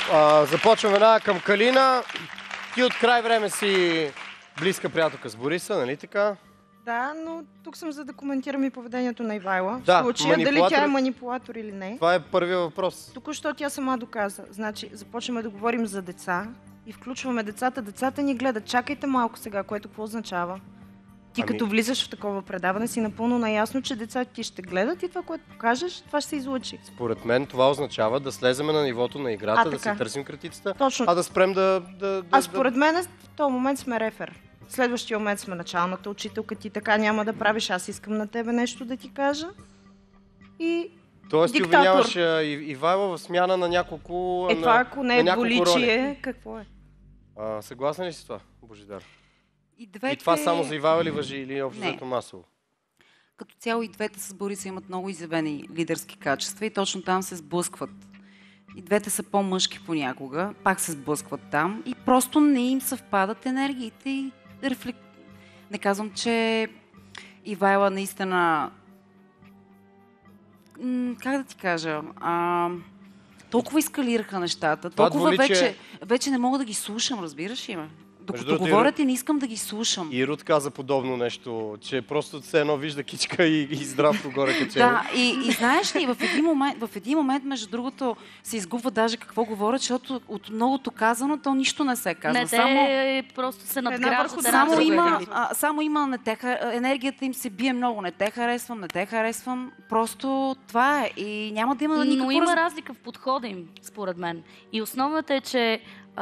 Започваме една към Калина. Ти от край време си близка приятелка с Бориса, нали така? Да, но тук съм за да коментирам и поведението на Ивайла. Да, в случая дали тя е манипулатор или не. Това е първият въпрос. Току-що тя сама доказа. Значи, започваме да говорим за деца и включваме децата. Децата ни гледат. Чакайте малко сега, което какво означава? Ти като влизаш в такова предаване си напълно наясно, че децата ти ще гледат и това, което покажеш, това ще се излучи. Според мен това означава да слеземе на нивото на играта, да си търсим критицата, точно. А да спрем според мен в този момент сме рефер. Следващия момент сме началната учителка, ти така няма да правиш, аз искам на тебе нещо да ти кажа. И тоест диктатор. Ти обвиняваш Ивайла в смяна на няколко това ако не е двуличие, какво е? Съгласен ли си с това, Божидар? И това само за Ивайла ли важи или общо взето масово? Като цяло и двете с Бориса имат много изявени лидерски качества и точно там се сблъскват. И двете са по-мъжки понякога, пак се сблъскват там и просто не им съвпадат енергиите и Не казвам, че Ивайла наистина... Как да ти кажа? Толкова ескалираха нещата, толкова вече не мога да ги слушам, разбираш ли ме? Докато говорят и не искам да ги слушам. Ирод каза подобно нещо, че просто все едно вижда кичка и здравко горе качено. Да, и знаеш ли, в един момент, между другото, се изгубва даже какво говорят, защото от многото казано, то нищо не се казва. Не, те просто се надграждат. Само има енергията им се бие много. Не те харесвам. Просто това е. И няма да има никакво... Но има разлика в подхода им, според мен. И основната е, че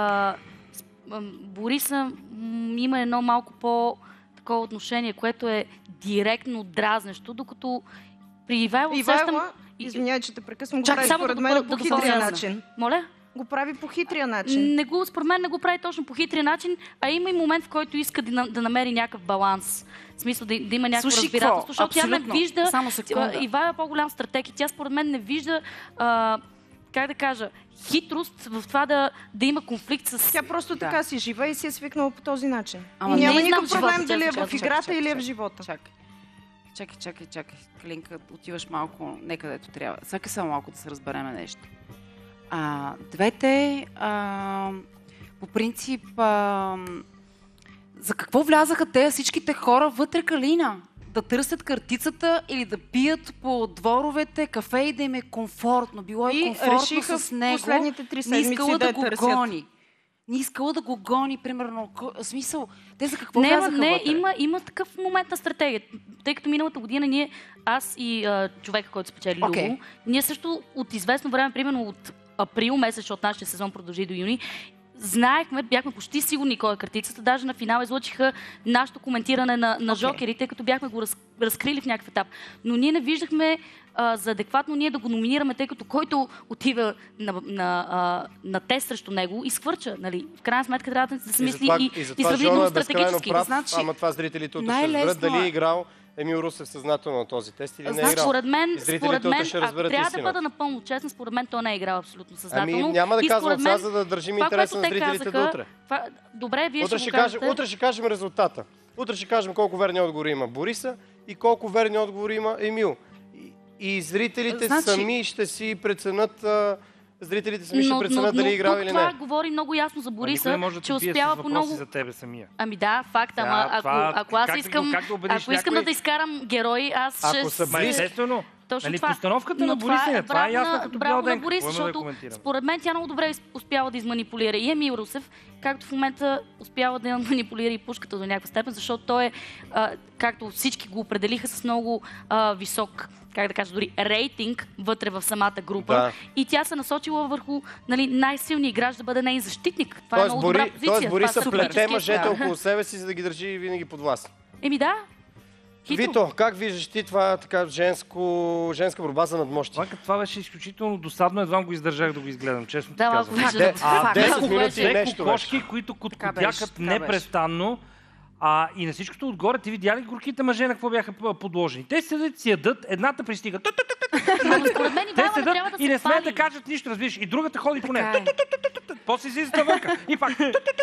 Бориса има едно малко по-такова отношение, което е директно дразнещо, докато при Ивайла извинявай, че те прекъсвам, го прави според мен по хитрия начин. Моля? Го прави по хитрия начин. Според мен не го прави точно по хитрия начин, а има и момент, в който иска да намери някакъв баланс. В смисъл да има някакво разбирателство, защото тя не вижда... Ивайла е по-голям стратег и тя според мен не вижда... как да кажа, хитрост в това да има конфликт с... Тя просто така си жива и си е свикнала по този начин. Няма никакъв проблем дали е в играта или е в живота. Чакай. Калинка, отиваш малко не където трябва. Сега само малко да се разбереме нещо. Двете, по принцип, за какво влязаха те всичките хора вътре, Калина? Да търсят картицата или да пият по дворовете кафе и да им е комфортно. Било е комфортно с него. Последните 3 седмици да го гони. Не искала да го гони, примерно. В смисъл, те за какво влязаха вътре? Има такъв момент на стратегия. Тъй като миналата година аз и човека, който спечели Любо, ние също от известно време, примерно от април месец, защото нашия сезон продължи до юни, знаехме, бяхме почти сигурни кой е картицата. Даже на финал излъчиха нашето коментиране на жокерите, като бяхме го разкрили в някакъв етап. Но ние не виждахме за адекватно ние да го номинираме, тъй като който отива на тест срещу него и сквърча. Нали? В крайна сметка трябва да се мисли и сравнително стратегически. Ама това зрителите утре ще разберат дали е играл Емил Русев съзнателно на този тест или не е играл. Според мен трябва да бъда напълно честна, според мен той не е играл абсолютно съзнателно. Няма да казвам сега, за да държим интереса на зрителите до утре. Добре, вие ще го кажете. Утре ще кажем резултата. Утре ще кажем колко верни отговори има Бориса и колко верни отговори има Емил. И зрителите сами ще си преценят... Зрителите сами ще преценят дали е играл или не. Това говори много ясно за Бориса, че успява по много... за тебе самия. Ами да, факт, ама ако аз искам... Ако искам да изкарам герои, аз ще... Естествено. Точно това. Постановката на Борисина, това е ясно като бял ден. Защото според мен тя много добре успява да изманипулира и Емил Русев, както в момента успява да манипулира и пушката до някаква степен, защото той е, както всички го определиха, с много висок, как да кажа, дори рейтинг вътре в самата група. Да. И тя се насочила върху най-силния играч да бъде нейн защитник. Това е много добра позиция. Тоест Бориса плете мъжете около себе си, за да ги държи винаги под власт. Еми да. Вито, как виждаш ти това така женска борба за надмощие? Това беше изключително досадно, едва го издържах да го изгледам, честно ти казвам. 10 минути и нещо кошки, които коткотякат непрестанно. И на всичкото отгоре, ти видя ли горките мъже на какво бяха подложени? Те седят, си ядат, едната пристига. Те седят и не смеят да кажат нищо, разбираш. И другата ходи по нея. После излизат навънка. И пак.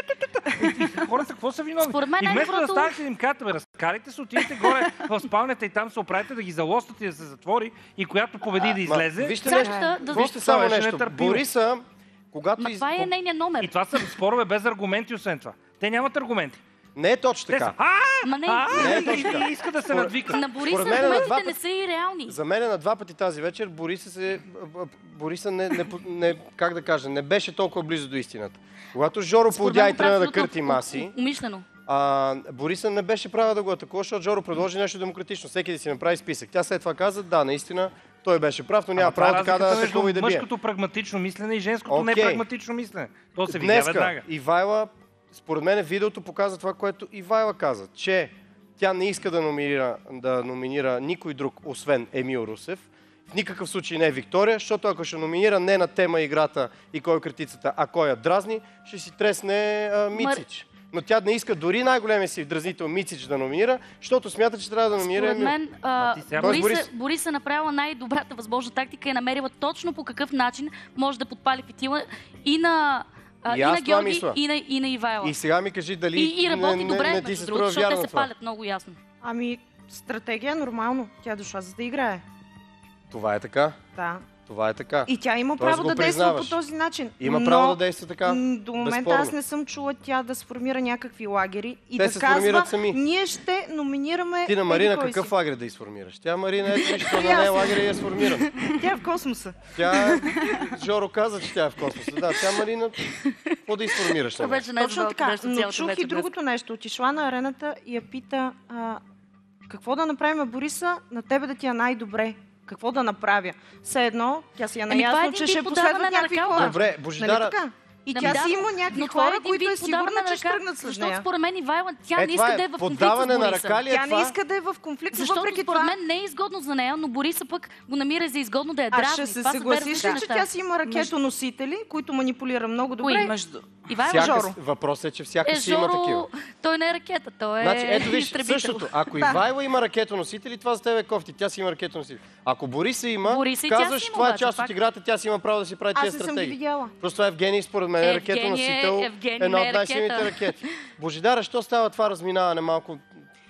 Хората какво са виновни? И вместо да станете и им кажете, разкарайте се, отидете горе в спалнята и там се оправите да ги залостате и да се затвори и която победи да излезе. Вижте само нещо. Бориса, Това е нейният номер. И това са спорове без аргументи, освен това. Те нямат аргументи. Не е точно така. Не е точно така. Иска да се надвика. На Бориса аргументите не са и реални. За мен на 2 пъти тази вечер Бориса как да кажа, не беше толкова близо до истината. Когато Жоро поудя и тръгна да кърти маси, умишлено. Бориса не беше права да го атакува, защото Жоро предложи нещо демократично. Всеки да си направи списък. Тя след това каза, да, наистина, той беше прав, но няма право така да атакува и да бие. Мъжкото прагматично мислене и женското непрагматично мислене. То се видя веднага. Ивайла, според мен видеото показва това, което Ивайла каза, че тя не иска да номинира никой друг, освен Емил Русев. В никакъв случай не е Виктория, защото ако ще номинира не на тема играта и кой е критицата, а кой я дразни, ще си тресне Мицич. Но тя не иска дори най-големия си дразнител Мицич да номинира, защото смята, че трябва да номинира Емил. Според мен Борис е направила най-добрата възможна тактика и е намерила точно по какъв начин може да подпали фитила и на Георги, и на Ивайла. И сега ми кажи дали и работи добре, не ти се струва защото те вярно се това. палят много ясно. Стратегия нормално. Тя дошла за да играе. Това е така? Да. Това е така. И тя има право да действа по този начин. Има право да действа така. До момента аз не съм чула тя да сформира някакви лагери и те да казва, ние ще номинираме... Ти на Марина какъв лагер да изформираш? Тя Марина ето виж, на нея лагер я сформирам. Тя е в космоса. Жоро каза, че тя е в космоса. Да, тя Марина, какво да изформираш? Точно така, но чух и другото нещо. Отишла на арената и я пита, какво да направим Бориса, на тебе да ти е най-добре. Какво да направя? Все едно, тя си е наясно, че ще последват някакви хора. Добре, Божидара... И тя си има някакви хора, които е сигурна, че ще тръгнат с нея. Защото според мен Ивайла, тя не иска да е в конфликт с Бориса. Тя не иска да е в конфликт, защото според мен не е изгодно за нея, но Бориса пък го намира за изгодно да я дразни. Ще се съгласиш ли, че тя си има ракетоносители, които манипулира много добре? Ивайла, Жоро. Въпросът е, че всяка си има такива. Той не е ракета, той е ето виж, същото. Ако Ивайла има ракетоносители, това за тебе е кофти. Тя си има ракетоносители. Ако Бориса има, казваш, това е част от играта, тя си има право да си прави тези стратегии. Просто това Евгений, според мен, е ракетоносител, една от най-силните ракети. Божидара, що става това разминаване малко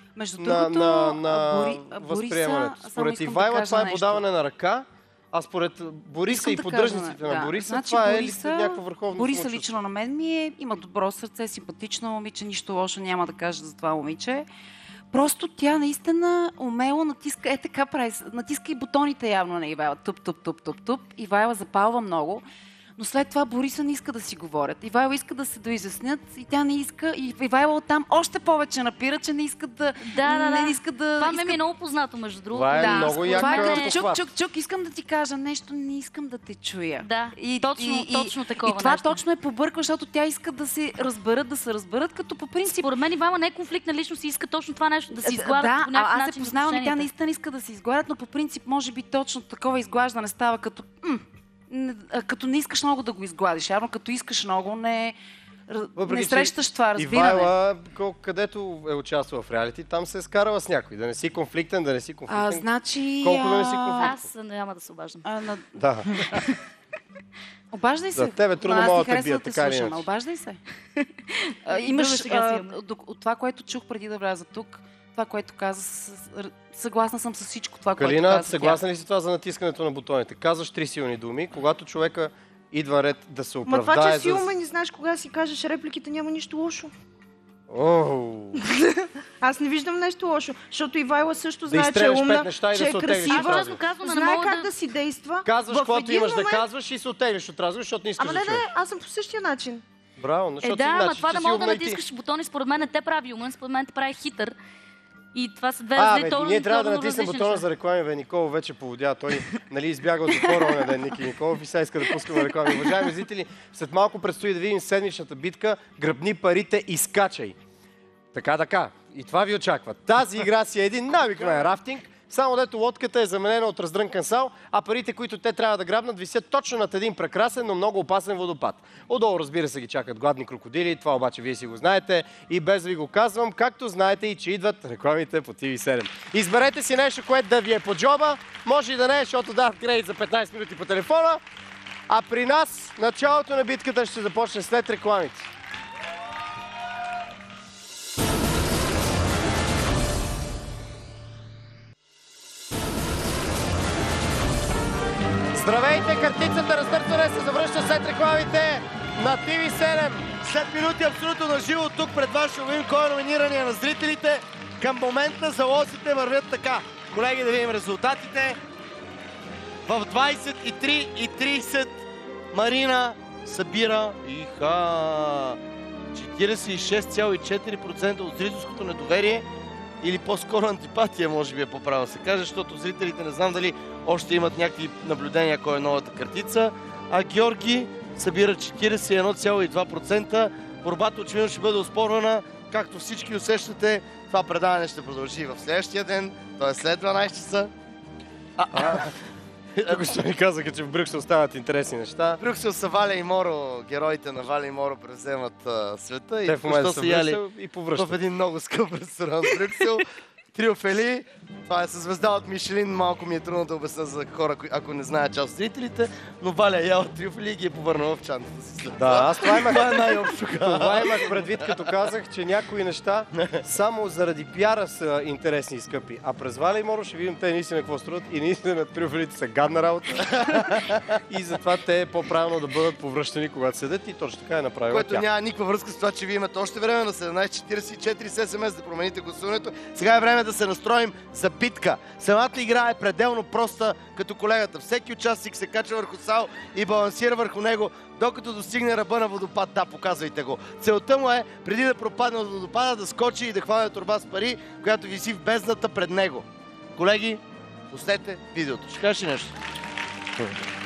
на възприемането? Според Ивайла това е подаване на ръка, а според Бориса и поддръжниците на Бориса, това е някаква върховна Бориса лично на мен има добро сърце, симпатично момиче, нищо лошо няма да кажа за това момиче. Просто тя наистина умело натиска, така прави, натиска и бутоните явно на Ивайла. Туп. Ивайла запалва много. Но след това Бориса не иска да си говорят. Ивайла иска да се доизяснят и тя не иска. И Ивайла оттам още повече напира, че не иска да... Не иска да... Това ми е много познато, между другото. Това е много яка Чук, искам да ти кажа нещо, не искам да те чуя. Да, точно такова нещо. И това точно е побърква, защото тя иска да се разберат, като по принцип... Според мен Ивайла не е конфликтна личност и иска точно това нещо да се изгладят по някакъв начин. Аз се познавам и тя наистина иска да се изгладят, но по принцип може би точно такова изглаждане става като не искаш много да го изгладиш. Явно като искаш много, не срещаш това разбиране. Ивайла, където е участвала в реалити, там се е скарала с някой. Да не си конфликтен, значи... Колко да не си конфликтен? Аз няма да се обаждам. Да. Обаждай се. За тебе трудно могат да бият, така или иначе. Обаждай се. Имаш от това, което чух преди да вляза тук, това, което каза, съгласна съм с всичко това, което каза. Калина, съгласна ли си това за натискането на бутоните? Казваш 3 силни думи, когато човека идва ред да се оправдае... Ма това, че си умен и знаеш кога си кажеш репликите, няма нищо лошо. Аз не виждам нещо лошо, защото Ивайла също знае, че е умна, че е красива, знае как да си действа. Казваш каквото имаш да казваш и се оттеглиш от разговор, защото не искаш да чуеш. Не, аз съм по същия начин. Браво, защото ама това да мога да натискаш бутони, според мен не те прави умен, според мен те прави хитър. И това са две различни. Ние трябва да натиснем бутона за реклами, Николов вече поводя. Той избяга от затвора оня ден, Ники Николов, и сега иска да пускаме реклами. Уважаеми зрители, след малко предстои да видим седмичната битка "Гръбни парите и скачай". Така. И това ви очаква. Тази игра си е един най-обикновен рафтинг, само дето лодката е заменена от раздрънкан сал, а парите, които те трябва да грабнат, висят точно над един прекрасен, но много опасен водопад. Отдолу, разбира се, ги чакат гладни крокодили, това обаче вие си го знаете и без да ви го казвам, както знаете и че идват рекламите по TV7. Изберете си нещо, което да ви е по джоба, може и да не, защото дават кредит за 15 минути по телефона, а при нас началото на битката ще започне след рекламите. Здравейте, картицата разтърсване се завръща след след рекламите на TV7. След минути абсолютно на живо тук пред вас обявим кой е номинирания на зрителите. Към момента залозите вървят така. Колеги, да видим резултатите. В 23:30 Марина събира 46,4% от зрителското недоверие, или по-скоро антипатия, може би е по-право да се каже, защото зрителите не знам дали още имат някакви наблюдения кой е новата картица. А Георги събира 41,2%. Борбата очевидно ще бъде оспорвана. Както всички усещате, това предаване ще продължи в следващия ден, т.е. след 12 часа. Ако ще ми казаха, че в Брюксел стават интересни неща. В Брюксел са Валя и Моро, героите на Валя и Моро превземат света. Те в момента са яли и повръщат в един много скъп ресторант в Брюксел. Трюфели. Това е със звезда от Мишелин. Малко ми е трудно да обясня за хора, ако не знаят част от зрителите. Но Валя яла трюфели и ги е повърнала в чантата си след това. Да, аз това имах предвид, като казах, че някои неща само заради пиара са интересни и скъпи. А през Валя и Моро ще видим те наистина какво струват и наистина трюфелите са гадна работа. И затова те е по-правилно да бъдат повръщани, когато седят, и точно така е направила което тя. Няма никаква връзка с това, че вие имате още време на 17:44 с SMS да промените гласуването. Сега е време да се настроим за битка. Самата игра е пределно проста, като колегата. Всеки участник се качва върху сал и балансира върху него, докато достигне ръба на водопад. Да, показвайте го. Целта му е, преди да пропадне от водопада, да скочи и да хване торба с пари, която виси в бездната пред него. Колеги, пуснете видеото. Ще кажеш ли нещо?